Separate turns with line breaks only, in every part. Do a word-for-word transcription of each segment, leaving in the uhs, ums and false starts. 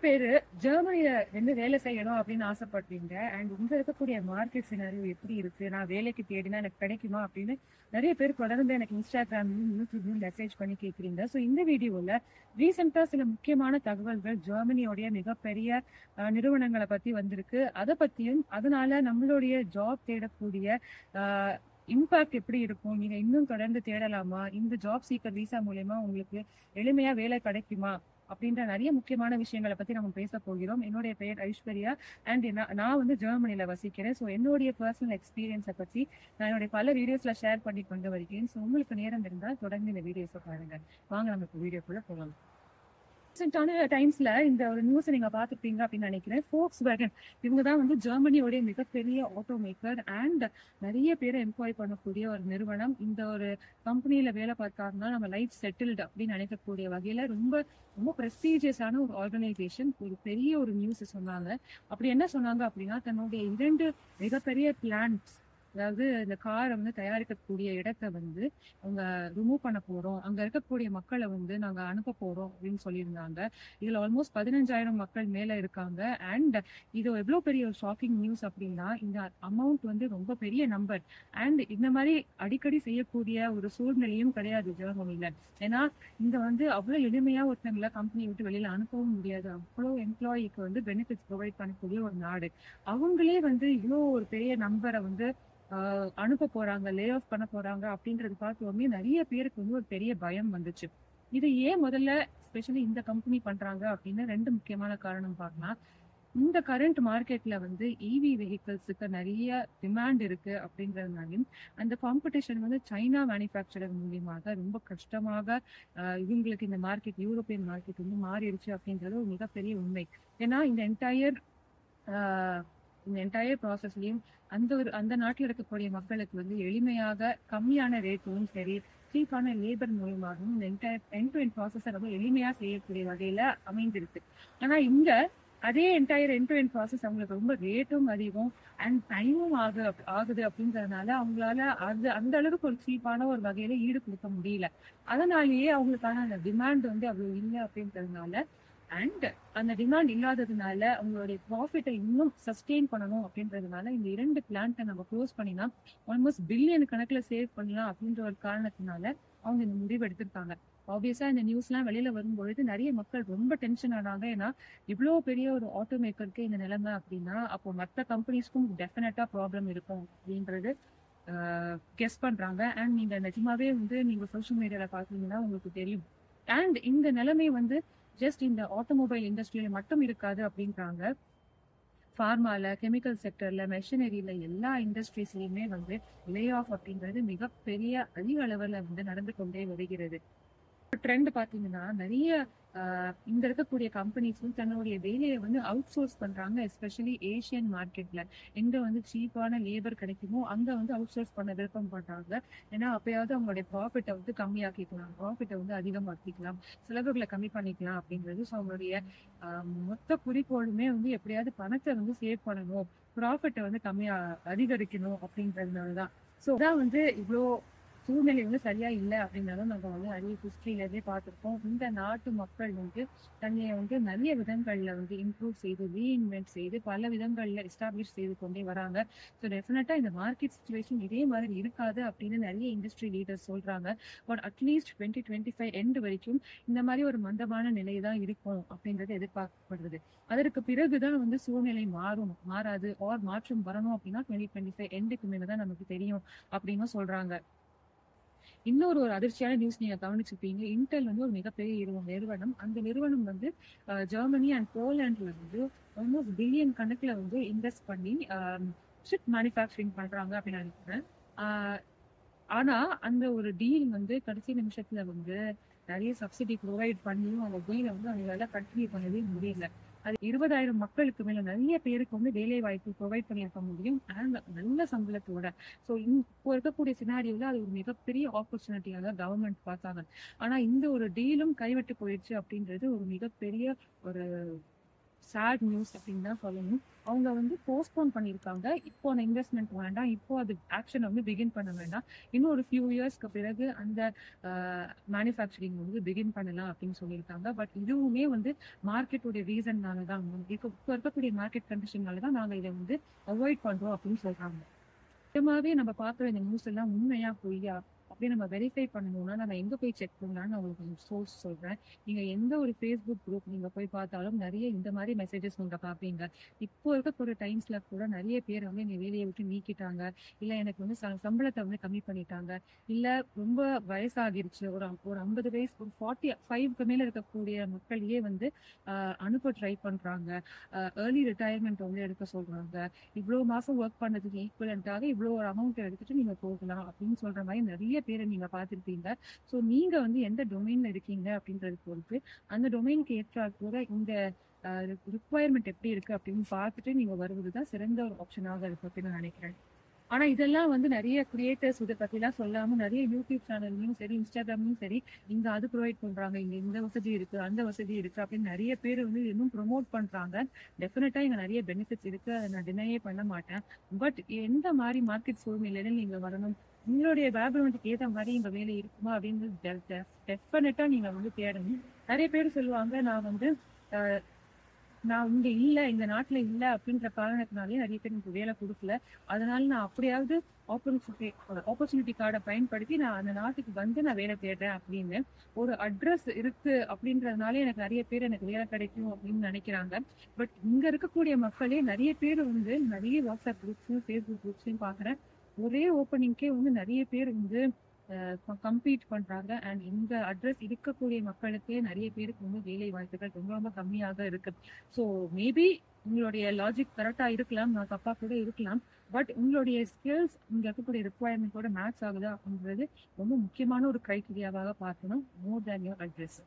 பேரு ஜெர்மனில வந்து வேலை செய்யணும் அப்படின்னு ஆசைப்படுறீங்க. அண்ட் இங்க இருக்கக்கூடிய மார்க்கெட் சினாரியோ எப்படி இருக்கு? நான் வேலைக்கு தேடினா எனக்கு கிடைக்குமா? அப்படின்னு நிறைய பேர் தொடர்ந்து எனக்கு இன்ஸ்டாகிராம்லயும், யூடியூப்லயும் மெசேஜ் பண்ணி கேட்குறீங்க. ஸோ இந்த வீடியோல ரீசெண்டா சில முக்கியமான தகவல்கள் ஜெர்மனியோடைய மிகப்பெரிய அஹ், நிறுவனங்களை பத்தி வந்திருக்கு. அதை பத்தியும் அதனால நம்மளுடைய ஜாப் தேடக்கூடிய இம்பாக்ட் எப்படி இருக்கும்? நீங்க இன்னும் தொடர்ந்து தேடலாமா? இந்த ஜாப் சீக்கர் விசா மூலயமா உங்களுக்கு எளிமையா வேலை கிடைக்குமா? அப்படின்ற நிறைய முக்கியமான விஷயங்களை பத்தி நம்ம பேச போகிறோம். என்னுடைய பெயர் ஐஸ்வர்யா அண்ட் நான் வந்து ஜெர்மனில வசிக்கிறேன். ஸோ என்னுடைய பர்சனல் எக்ஸ்பீரியன்ஸை பத்தி நான் என்னுடைய பல வீடியோஸ்ல ஷேர் பண்ணி கொண்டு வருகிறேன். ஸோ உங்களுக்கு நேரம் இருந்தால் தொடர்ந்து இந்த வீடியோஸை பாருங்க. வாங்க நம்ம இப்போ வீடியோக்குள்ள போகலாம். ரீசெண்டான டைம்ஸ்ல இந்த ஒரு நியூஸ் நீங்க பாத்துருப்பீங்க அப்படின்னு நினைக்கிறேன். ஃபோக்ஸ் வேகன் இவங்க தான் வந்து ஜெர்மனியோடைய மிகப்பெரிய ஆட்டோ மேக்கர் அண்ட் நிறைய பேரை எம்ப்ளாய் பண்ணக்கூடிய ஒரு நிறுவனம். இந்த ஒரு கம்பெனியில வேலை பார்த்தாங்கன்னா நம்ம லைஃப் செட்டில்டு அப்படின்னு நினைக்கக்கூடிய வகையில ரொம்ப ரொம்ப ப்ரெஸ்டீஜியஸான ஒரு ஆர்கனைசேஷன். ஒரு பெரிய ஒரு நியூஸ் சொன்னாங்க. அப்படி என்ன சொன்னாங்க அப்படின்னா, தன்னுடைய இரண்டு மிகப்பெரிய பிளான்ஸ், அதாவது இந்த காரை வந்து தயாரிக்கக்கூடிய இடத்தை வந்து அவங்க ரிமூவ் பண்ண போறோம், அங்க இருக்கக்கூடிய மக்களை வந்து நாங்க அனுப்ப போறோம் அப்படின்னு சொல்லியிருந்தாங்க. இதுல ஆல்மோஸ்ட் பதினஞ்சாயிரம் மக்கள் மேல இருக்காங்க. அண்ட் இது எவ்வளவு பெரிய ஒரு ஷாக்கிங் நியூஸ் அப்படின்னா, இந்த அமௌண்ட் வந்து ரொம்ப பெரிய நம்பர். அண்ட் இந்த மாதிரி அடிக்கடி செய்யக்கூடிய ஒரு சூழ்நிலையும் கிடையாது ஜெர்மனில. ஏன்னா இங்க வந்து அவ்வளவு எளிமையா ஒருத்தங்களை கம்பெனி விட்டு வெளியில அனுப்பவும் முடியாது. அவ்வளவு எம்ப்ளாயிக்கு வந்து பெனிஃபிட்ஸ் ப்ரொவைட் பண்ணக்கூடிய ஒரு நாடு. அவங்களே வந்து இவ்வளோ ஒரு பெரிய நம்பரை வந்து ஆஹ் அனுப்ப போறாங்க, லே ஆஃப் பண்ண போறாங்க அப்படின்றது பார்த்தோமே நிறைய பேருக்கு வந்து ஒரு பெரிய பயம் வந்துச்சு. இது ஏன் முதல்ல ஸ்பெஷலி இந்த கம்பெனி பண்றாங்க அப்படின்னு ரெண்டு முக்கியமான காரணம் பார்க்கலாம். இந்த கரண்ட் மார்க்கெட்ல வந்து இவி வெஹிக்கிள்ஸுக்கு நிறைய டிமாண்ட் இருக்கு அப்படின்றதுனாலையும், அந்த காம்படிஷன் வந்து சைனா மேனுஃபேக்சரர் மூலியமாக ரொம்ப கஷ்டமாக ஆஹ் இவங்களுக்கு இந்த மார்க்கெட், யூரோப்பியன் மார்க்கெட் வந்து மாறிடுச்சு அப்படின்றது ஒரு மிகப்பெரிய உண்மை. ஏன்னா இந்த என்டையர் இந்த என்டையர் ப்ராசஸ்லயும் அந்த ஒரு அந்த நாட்டில் இருக்கக்கூடிய மக்களுக்கு வந்து எளிமையாக கம்மியான ரேட்டும் சரி, சீப்பான லேபர் மூலமாகவும் இந்த என்டையர் எண்ட் டு எண்ட் ப்ராசஸை ரொம்ப எளிமையா செய்யக்கூடிய வகையில அமைந்திருக்கு. ஆனா இங்க அதே entire end to end process அவங்களுக்கு ரொம்ப ரேட்டும் அதிகம் அண்ட் டைமும் ஆகு ஆகுது அப்படின்றதுனால அவங்களால அது அந்த அளவுக்கு ஒரு சீப்பான ஒரு வகையில ஈடு கொடுக்க முடியல. அதனாலேயே அவங்களுக்கான அந்த டிமாண்ட் வந்து அவ்வளவு இல்லை அப்படின்றதுனால, அண்ட் அந்த டிமாண்ட் இல்லாததுனால அவங்களுடைய ப்ராஃபிட்டை இன்னும் சஸ்டெயின் பண்ணணும் அப்படின்றதுனால இந்த இரண்டு பிளான்ட்டை நம்ம க்ளோஸ் பண்ணினா ஆல்மோஸ்ட் பில்லியன் கணக்குல சேவ் பண்ணலாம் அப்படின்ற ஒரு காரணத்தினால அவங்க இந்த முடிவு எடுத்திருக்காங்க. ஆப்வியஸா இந்த நியூஸ் எல்லாம் வெளியில வரும்பொழுது நிறைய மக்கள் ரொம்ப டென்ஷன் ஆனாங்க. ஏன்னா இவ்வளவு பெரிய ஒரு ஆட்டோ மேக்கருக்கு இந்த நிலைமை அப்படின்னா அப்போ மற்ற கம்பெனிஸ்க்கும் டெஃபினட்டா ப்ராப்ளம் இருக்கும் அப்படின்றது கெஸ் பண்றாங்க. அண்ட் நீங்க நிஜமாவே வந்து நீங்க சோஷியல் மீடியால பாத்தீங்கன்னா உங்களுக்கு தெரியும். அண்ட் இந்த நிலைமை வந்து ஜஸ்ட் இந்த ஆட்டோமொபைல் இண்டஸ்ட்ரியில மட்டும் இருக்காது அப்படின்றாங்க. ஃபார்மால, கெமிக்கல் செக்டர்ல, மெஷினரியில எல்லா இண்டஸ்ட்ரீஸ்லயுமே வந்து லே ஆஃப் அப்படின்றது மிகப்பெரிய அதிக அளவுல வந்து நடந்து கொண்டே வருகிறது. ட்ரெண்ட் பாத்தீங்கன்னா நிறைய ஆஹ் இங்க இருக்கக்கூடிய கம்பெனிஸும் தன்னுடைய வேலையை வந்து அவுட் சோர்ஸ் பண்றாங்க. எஸ்பெஷலி ஏசியன் மார்க்கெட்ல எங்க வந்து சீப்பான லேபர் கிடைக்குமோ அங்க வந்து அவுட் சோர்ஸ் பண்ண விருப்பம் பண்றாங்க. ஏன்னா அப்பயாவது அவங்களுடைய ப்ராஃபிட்டை வந்து கம்மியாக்கிக்கலாம், ப்ராஃபிட்டை வந்து அதிகமாக்கிக்கலாம், செலவுகளை கம்மி பண்ணிக்கலாம் அப்படின்றது. ஸோ அவங்களுடைய ஆஹ் மொத்த குறிக்கோளுமே வந்து எப்படியாவது பணத்தை வந்து சேவ் பண்ணணும், ப்ராஃபிட்டை வந்து கம்மியா அதிகரிக்கணும் அப்படின்றதுனாலதான். ஸோ அதான் வந்து இவ்வளோ சூழ்நிலை வந்து சரியா இல்லை அப்படின்னாலும் நம்ம வந்து நிறைய ஹிஸ்டரியிலே பார்த்துருக்கோம். இந்த நாட்டு மக்கள் வந்து தன்னை வந்து நிறைய விதங்கள்ல வந்து இம்ப்ரூவ் செய்து, ரீஇன்வென்ட் செய்து பல விதங்கள்ல எஸ்டாப்ளிஷ் செய்து கொண்டே வராங்க. ஸோ டெஃபினட்டா இந்த மார்க்கெட் சுச்சுவேஷன் இதே மாதிரி இருக்காது அப்படின்னு நிறைய இண்டஸ்ட்ரி லீடர்ஸ் சொல்றாங்க. But at least twenty twenty five end வரைக்கும் இந்த மாதிரி ஒரு மந்தமான நிலை தான் இருக்கும் அப்படின்றது எதிர்பார்க்கப்படுது. அதற்கு பிறகுதான் வந்து சூழ்நிலை மாறும், மாறாது ஆர் மாற்றம் வரணும் அப்படின்னா டுவெண்ட்டி டுவெண்ட்டி ஃபைவ் எண்டுக்கு மேலதான் நமக்கு தெரியும் அப்படின்னு சொல்றாங்க. இன்னொரு ஒரு அதிர்ச்சியான நியூஸ் நீங்க கவனிச்சிருப்பீங்க. இன்டெல் வந்து ஒரு மிகப்பெரிய இரு- நிறுவனம். அந்த நிறுவனம் வந்து அஹ், ஜெர்மனி அண்ட் போலாண்ட்ல வந்து ஆல்மோஸ்ட் பில்லியன் கணக்குல வந்து இன்வெஸ்ட் பண்ணி ஷிப் மேனுஃபேக்சரிங் பண்றாங்க அப்படின்னு நினைக்கிறேன். ஆஹ் ஆனா அந்த ஒரு டீல் வந்து கடைசி நிமிஷத்துல வந்து நிறைய சப்சிடி ப்ரொவைட் பண்ணியும் அந்த டீலை வந்து அவங்களால கண்டினியூ பண்ணவே முடியல. அது இருபதாயிரம் மக்களுக்கு மேல நிறைய பேருக்கு வந்து வேலை வாய்ப்பு ப்ரொவைட் பண்ணியிருக்க முடியும் அண்ட் நல்ல சம்பளத்தோட. ஸோ இப்போ இருக்கக்கூடிய சினாரியோல அது ஒரு மிகப்பெரிய ஆப்பர்ச்சுனிட்டியாக கவர்மெண்ட் பார்த்தாங்க. ஆனா இந்த ஒரு டீலும் கைவிட்டு போயிடுச்சு அப்படின்றது ஒரு மிகப்பெரிய ஒரு சேட் நியூஸ் அப்படின்னு தான் சொல்லணும். அவங்க வந்து போஸ்ட்போன் பண்ணியிருக்காங்க. இப்போ அந்த இன்வெஸ்ட்மெண்ட் வேண்டாம், இப்போ அது ஆக்ஷன் வந்து பிகின் பண்ண வேண்டாம், இன்னும் ஒரு ஃபியூ இயர்ஸ்க்கு பிறகு அந்த மேனுஃபேக்சரிங் வந்து பிகின் பண்ணலாம் அப்படின்னு சொல்லியிருக்காங்க. பட் இதுவுமே வந்து மார்க்கெட்டோட ரீசன்னால தான், இப்போ இருக்கக்கூடிய மார்க்கெட் கண்டிஷனால தான் நாங்கள் இதை வந்து அவாய்ட் பண்றோம் அப்படின்னு சொல்றாங்க. நிஜமாவே நம்ம பார்க்குற இந்த நியூஸ் எல்லாம் உண்மையா பொய்யா அப்படி நம்ம வெரிஃபை பண்ணணும்னா நம்ம எங்க போய் செக் பண்ணலாம்னு நான் உங்களுக்கு சோர்ஸ் சொல்றேன். நீங்க எந்த ஒரு ஃபேஸ்புக் குரூப் நீங்க போய் பார்த்தாலும் நிறைய இந்த மாதிரி மெசேஜஸ் நீங்க பார்ப்பீங்க. இப்போ இருக்கக்கூடிய டைம்ஸ்ல கூட நிறைய பேர் வந்து என்னை வேலையை விட்டு நீக்கிட்டாங்க, இல்ல எனக்கு வந்து ச- சம்பளத்தை வந்து கம்மி பண்ணிட்டாங்க, இல்ல ரொம்ப வயசாகிருச்சு, ஒரு அம்- ஒரு ஐம்பது வயசு ஒரு ஃபார்ட்டி ஃபைவ்க்கு மேல இருக்கக்கூடிய மக்களையே வந்து ஆஹ், அனுப்ப ட்ரை பண்றாங்க. ஏர்லி ரிட்டையர்மெண்ட் வந்து எடுக்க சொல்றாங்க. இவ்வளவு மாசம் ஒர்க் பண்ணதுக்கு ஈக்குவலண்டாக இவ்வளவு ஒரு அமௌண்ட் எடுத்துட்டு நீங்க போகலாம் அப்படின்னு சொல்ற மாதிரி நிறைய பேரை நீங்க பார்த்திருப்பீங்க. ஸோ நீங்க வந்து எந்த டொமைன்ல இருக்கீங்க அப்படின்றது பொறுத்து அந்த டொமைனுக்கு ஏற்ற கூட இந்த ரிக்குவயர்மெண்ட் எப்படி இருக்கு அப்படின்னு பார்த்துட்டு நீங்க வருவதுதான் சிறந்த ஒரு ஆப்ஷனாக இருக்கு அப்படின்னு நான் நினைக்கிறேன். ஆனா இதெல்லாம் வந்து நிறைய கிரியேட்டர்ஸ் இதை பத்தி எல்லாம் சொல்லாம நிறைய யூடியூப் சேனல்லையும் சரி, இன்ஸ்டாகிராம்லயும் சரி, இங்க அது ப்ரொவைட் பண்றாங்க, இங்க இந்த வசதி இருக்கு, அந்த வசதி இருக்கு அப்படின்னு நிறைய பேர் வந்து இன்னும் ப்ரொமோட் பண்றாங்க. டெஃபினட்டா இங்க நிறைய பெனிஃபிட்ஸ் இருக்கு, அதை நான் டினையே பண்ண மாட்டேன். பட் எந்த மாதிரி மார்க்கெட் சூழ்நிலையில நீங்க வரணும், உங்களுடைய பேக்ரவுண்டுக்கு ஏற்ற மாதிரி இங்க வேலை இருக்குமா அப்படின்னு டெஃபினட்டா நீங்க வந்து தேடணும். நிறைய பேர் சொல்லுவாங்க நான் வந்து அஹ், நான் இங்க இல்ல, இந்த நாட்டுல இல்ல அப்படின்ற காரணத்தினாலே நிறைய பேர் எனக்கு வேலை கொடுக்கல, அதனால நான் அப்படியாவது ஆப்பர்ச்சுனிட்டி ஆப்பர்ச்சுனிட்டி கார்டை பயன்படுத்தி நான் அந்த நாட்டுக்கு வந்து நான் வேலை தேடுறேன் அப்படின்னு ஒரு அட்ரஸ் இருக்கு அப்படின்றதுனால எனக்கு நிறைய பேர் எனக்கு வேலை கிடைக்கும் அப்படின்னு நினைக்கிறாங்க. பட் இங்க இருக்கக்கூடிய மக்களே நிறைய பேர் வந்து நிறைய வாட்ஸ்அப் குரூப்ஸையும் ஃபேஸ்புக் குரூப்ஸையும் பாக்குறேன், ஒரே ஓப்பனிங்கே வந்து நிறைய பேர் வந்து கம்பீட் பண்றாங்க. அண்ட் இந்த அட்ரஸ் இருக்கக்கூடிய மக்களுக்கே நிறைய பேருக்கு வந்து வேலை வாய்ப்புகள் ரொம்ப ரொம்ப கம்மியாக இருக்கு. ஸோ மேபி உங்களுடைய லாஜிக் கரெக்டா இருக்கலாம், நான் தப்பா கூட இருக்கலாம். பட் உங்களுடைய ஸ்கில்ஸ் இங்க இருக்கக்கூடிய ரிக்குவயர்மெண்ட்டோட மேட்ச் ஆகுதா அப்படின்றது ரொம்ப முக்கியமான ஒரு கிரைட்டீரியாவாக பார்க்கணும், மோர் தேன் யோர் அட்ரஸ்.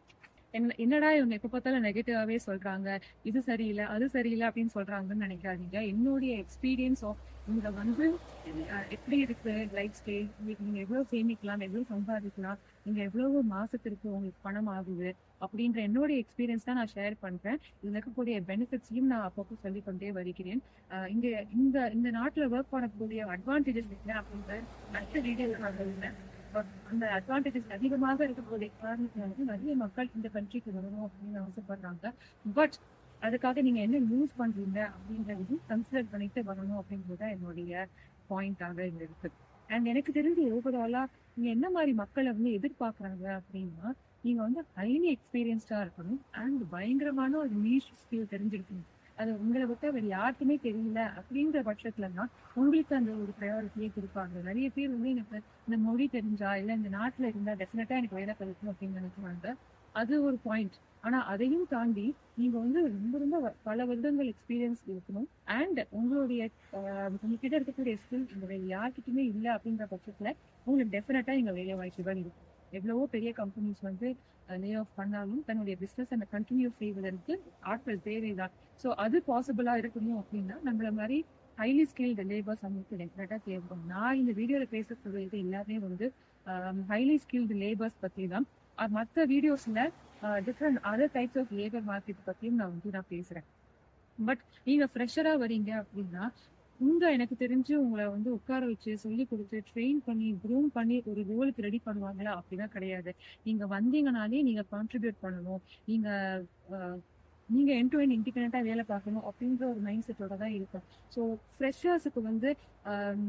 என்ன என்னடா இவங்க எப்ப பார்த்தாலும் நெகட்டிவாவே சொல்றாங்க, இது சரியில்லை அது சரியில்லை அப்படின்னு சொல்றாங்கன்னு நினைக்காதீங்க. என்னுடைய எக்ஸ்பீரியன்ஸ் ஆஃப் இங்க வந்து அஹ், எப்படி இருக்கு லைஃப் ஸ்டைல், உங்களுக்கு நீங்க எவ்வளவு சேமிக்கலாம், எவ்வளவு சம்பாதிக்கலாம், நீங்க எவ்வளவு மாசத்திற்கு உங்களுக்கு பணம் ஆகுது அப்படின்ற என்னுடைய எக்ஸ்பீரியன்ஸ் தான் நான் ஷேர் பண்றேன். இதுல இருக்கக்கூடிய பெனிஃபிட்ஸையும் நான் அப்பப்போ சொல்லிக் கொண்டே வருகிறேன். அஹ், இங்க இந்த இந்த நாட்டுல ஒர்க் பண்ணக்கூடிய அட்வான்டேஜஸ் என்ன அப்படின்ற அடுத்த வீடியோ அந்த அட்வான்டேஜஸ் அதிகமாக இருக்கக்கூடிய காரணத்தினால வந்து நிறைய மக்கள் இந்த கண்ட்ரிக்கு வரணும் அப்படின்னு ஆசைப்படுறாங்க. பட் அதுக்காக நீங்க என்ன யூஸ் பண்றீங்க அப்படின்றது கன்சிடர் பண்ணிட்டு வரணும் அப்படின்றது என்னுடைய பாயிண்டாக இங்க இருக்கு. அண்ட் எனக்கு தெரிஞ்சு ஓவராலா நீங்க என்ன மாதிரி மக்களை வந்து எதிர்பார்க்கறாங்க அப்படின்னா, நீங்க வந்து ஹைலி எக்ஸ்பீரியன்ஸ்டா இருக்கணும் அண்ட் பயங்கரமான ஒரு நீஷ் ஸ்கில் தெரிஞ்சிருக்கணும். அது உங்களை விட்ட வேற யாருக்குமே தெரியல அப்படிங்கிற பட்சத்துல தான் உங்களுக்கு அந்த ஒரு ப்ரையாரிட்டியே கொடுப்பாங்க. நிறைய பேர் வந்து எனக்கு இந்த மொழி தெரிஞ்சா இல்ல இந்த நாட்டுல இருந்தா டெஃபினட்டா எனக்கு வேலை கிடைக்கும் அப்படின்னு நினைக்கிறாங்க. அது ஒரு பாயிண்ட். ஆனா அதையும் தாண்டி நீங்க வந்து ரொம்ப ரொம்ப வ- பல வருடங்கள் எக்ஸ்பீரியன்ஸ் இருக்கணும். அண்ட் உங்களுடைய ஆஹ், உங்ககிட்ட இருக்கக்கூடிய ஸ்கில் இந்த வேற யார்கிட்டயுமே இல்லை அப்படின்ற பட்சத்துல உங்களுக்கு டெஃபினட்டா இங்க வேலை வாய்ப்புகள் இருக்கும். எவ்வளவோ பெரிய கம்பெனிஸ் வந்து லே ஆஃப் பண்ணாலும் தன்னுடைய பிசினஸ் அந்த கண்டினியூ செய்வதற்கு ஆட்கள் தேவைதான். ஸோ அது பாசிபிளா இருக்கணும் அப்படின்னா நம்மள மாதிரி ஹைலி ஸ்கில்டு லேபர்ஸ் அவங்களுக்கு டெஃபினட்டா தேவைப்படும். நான் இந்த வீடியோல பேசக்கூடியது எல்லாமே வந்து ஹைலி ஸ்கில்டு லேபர்ஸ் பத்தி தான். மற்ற வீடியோஸ்ல different other types of labour market பத்தியும் நான் வந்து நான் பேசுறேன். பட் நீங்க ஃப்ரெஷரா வரீங்க அப்படின்னா உங்க எனக்கு தெரிஞ்சு உங்களை வந்து உட்கார வச்சு சொல்லி கொடுத்து ட்ரெயின் பண்ணி க்ரூம் பண்ணி ஒரு ரோலுக்கு ரெடி பண்ணுவாங்களா அப்படின்னா கிடையாது. நீங்க வந்தீங்கனாலே நீங்க கான்ட்ரிபியூட் பண்ணணும், நீங்க அஹ், நீங்க என் டு என் இண்டிபெண்டா வேலை பார்க்கணும் அப்படின்ற ஒரு மைண்ட் செட்டோட தான் இருக்கும். ஸோ ஃப்ரெஷர்ஸுக்கு வந்து ஆஹ்,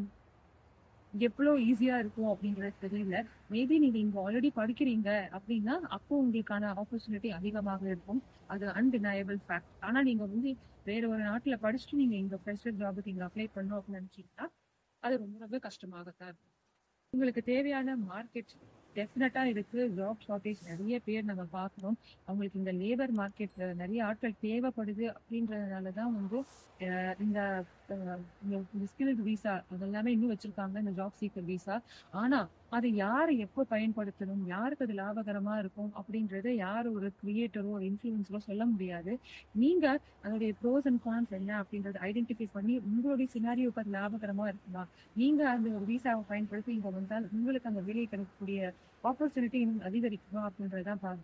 எவ்வளோ ஈஸியா இருக்கும் அப்படின்றது தெரியல. மேபி நீங்க இங்க ஆல்ரெடி படிக்கிறீங்க அப்படின்னா அப்போ உங்களுக்கான ஆப்பர்ச்சுனிட்டி அதிகமாக இருக்கும், அது அன்டினயபிள் ஃபேக்ட். ஆனா நீங்க வந்து வேற ஒரு நாட்டுல படிச்சுட்டு நீங்க இங்க ஃப்ரெஷர் ஜாபுக்கு இங்க அப்ளை பண்ணணும் அப்படின்னு நினைச்சீங்கன்னா அது ரொம்ப ரொம்ப கஷ்டமாகத்தான் இருக்கும். உங்களுக்கு தேவையான மார்க்கெட் டெஃபினட்டா இருக்கு, ஜாப் ஷார்டேஜ் நிறைய பேர் நம்ம பார்க்குறோம். அவங்களுக்கு இந்த லேபர் மார்க்கெட்ல நிறைய ஆட்கள் தேவைப்படுது அப்படின்றதுனால தான் வந்து அஹ், இந்த ஸ்கில்டு விசா அதெல்லாமே இன்னும் வச்சிருக்காங்க, இந்த ஜாப் சீக்கர் விசா. ஆனா அதை யார் எப்போ பயன்படுத்தணும், யாருக்கு அது லாபகரமா இருக்கும் அப்படின்றத யார் ஒரு கிரியேட்டரோ ஒரு இன்ஃபுளுசரோ சொல்ல முடியாது. நீங்க அதோடைய ப்ரோஸ் அண்ட் கான்ஸ் என்ன அப்படின்றத ஐடென்டிஃபை பண்ணி உங்களுடைய சினாரியோக்கு அது லாபகரமா இருக்குமா, நீங்க அந்த ஒரு விசாவை பயன்படுத்தி இங்க வந்தால் உங்களுக்கு அந்த வேலையை கிடைக்கக்கூடிய ஆப்பர்ச்சுனிட்டி இன்னும் அதிகரிக்குமா அப்படின்றதான் பார்க்கணும்.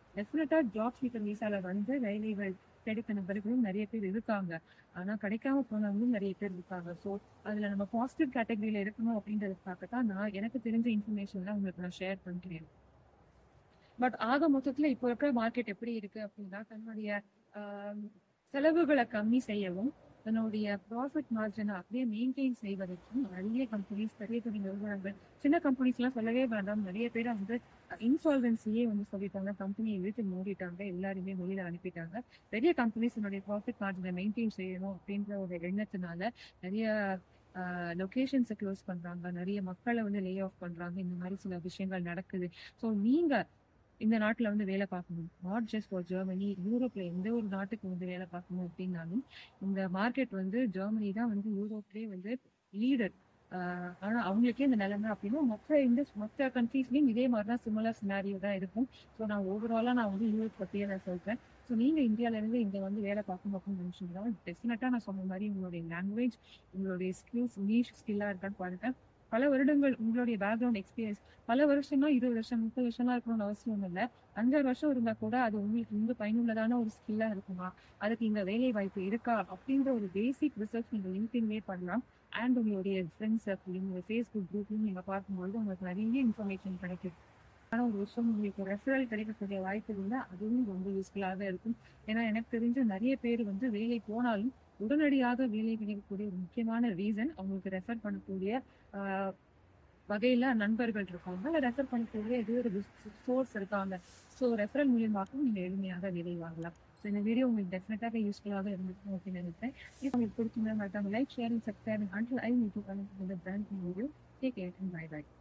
டெஃபினட்டா ஜாப் சீக்கர் விசால வந்து வேலைகள் கிடைத்த நபர்களும் நிறைய பேர் இருக்காங்க. ஆனா கிடைக்காம போனவங்களும் நிறைய பேர் இருக்காங்க. ஸோ அதுல நம்ம பாசிட்டிவ் கேட்டகரியில இருக்கணும் அப்படின்றதுக்காக தான் நான் எனக்கு தெரிஞ்ச இன்ஃபர்மேஷன்லாம் உங்களுக்கு நான் ஷேர் பண்றேன். பட் ஆக மொத்தத்துல இப்போ இருக்கிற மார்க்கெட் எப்படி இருக்கு அப்படின்னா, தன்னுடைய ஆஹ், செலவுகளை கம்மி செய்யவும், தன்னுடைய ப்ராஃபிட் மார்ஜினை அப்படியே மெயின்டைன் செய்வதற்கும் நிறைய கம்பெனிஸ், பெரிய பெரிய நிறுவனங்கள், சின்ன கம்பெனிஸ் எல்லாம் சொல்லவே வேண்டாம். நிறைய பேர் வந்து இன்சால்வன்சியே வந்து சொல்லிட்டாங்க, கம்பெனியை இழுத்து மூடிட்டாங்க, எல்லாருமே வெளியில அனுப்பிட்டாங்க. பெரிய கம்பெனிஸ் என்னுடைய ப்ராஃபிட் மார்ஜினை மெயின்டைன் செய்யணும் அப்படின்ற ஒரு எண்ணத்தினால நிறைய லொகேஷன்ஸை க்ளோஸ் பண்றாங்க, நிறைய மக்களை வந்து லே ஆஃப் பண்றாங்க. இந்த மாதிரி சில விஷயங்கள் நடக்குது. ஸோ நீங்க இந்த நாட்டுல வந்து வேலை பார்க்கணும், நாட் ஜஸ்ட் ஃபார் ஜெர்மனி, யூரோப்ல எந்த ஒரு நாட்டுக்கு வந்து வேலை பார்க்கணும் அப்படின்னாலும் இந்த மார்க்கெட் வந்து ஜெர்மனி தான் வந்து யூரோப்லயே வந்து லீடர். ஆனா அவங்களுக்கே இந்த நிலைமை அப்படின்னா மற்ற இந்த மற்ற கண்ட்ரீஸ்லயும் இதே மாதிரிதான் சிமிலர் சினாரியோ தான் இருக்கும். ஸோ நான் ஓவராலா நான் வந்து யூரோப் பத்தியே நான் சொல்றேன். ஸோ நீங்க இந்தியால இருந்து இங்க வந்து வேலை பார்க்கணும் அப்படின்னு நினைச்சீங்கன்னா டெஃபினட்டா நான் சொன்ன மாதிரி உங்களுடைய லாங்குவேஜ், உங்களுடைய ஸ்கில்ஸ், இங்கிலீஷ் ஸ்கில்லா இருக்கான்னு பாருங்க. பல வருடங்கள் உங்களுடைய பேக்ரவுண்ட் எக்ஸ்பீரியன்ஸ், பல வருஷம்னா இருபது வருஷம் முப்பது வருஷம்லாம் இருக்கணும்னு அவசியம் இல்லை. அஞ்சாறு வருஷம் இருந்தா கூட அது உங்களுக்கு இங்க பயனுள்ளதான ஒரு ஸ்கில்லா இருக்குமா, அதுக்கு இங்க வேலை வாய்ப்பு இருக்கா அப்படின்ற ஒரு பேசிக் ரிசர்ச் நீங்க லிங்க்டின்லயே பண்ணலாம். அண்ட் உங்களுடைய ஃப்ரெண்ட்ஸ் சர்க்கிளையும் உங்க ஃபேஸ்புக் குரூப்லையும் நீங்க பார்க்கும்போது உங்களுக்கு நிறைய இன்ஃபர்மேஷன் கிடைக்கும். ஆனா ஒரு விஷயம் உங்களுக்கு ரெஃபரல் கிடைக்கக்கூடிய வாய்ப்பு இருந்தால் அதுவும் ரொம்ப யூஸ்ஃபுல்லாக இருக்கும். ஏன்னா எனக்கு தெரிஞ்ச நிறைய பேர் வந்து வேலை போனாலும் உடனடியாக வேலை கிடைக்கக்கூடிய ஒரு முக்கியமான ரீசன் அவங்களுக்கு ரெஃபர் பண்ணக்கூடிய ஆஹ் வகையில நண்பர்கள் இருக்காங்க, இல்லை ரெஃபர் பண்ணக்கூடிய ஏதோ ஒரு சோர்ஸ் இருக்காங்க. ஸோ ரெஃபரல் மூலியமாகவும் நீங்க எளிமையாக வேலை வாங்கலாம். ஸோ இந்த வீடியோ உங்களுக்கு டெஃபினட்டாக யூஸ்ஃபுல்லாக இருந்திருக்கும் அப்படின்னு நினைப்பேன். இது உங்களுக்கு பிடிச்சிருந்தா மறக்காம like, share and subscribe. Until I meet you connect with the brand video. Take care and bye by.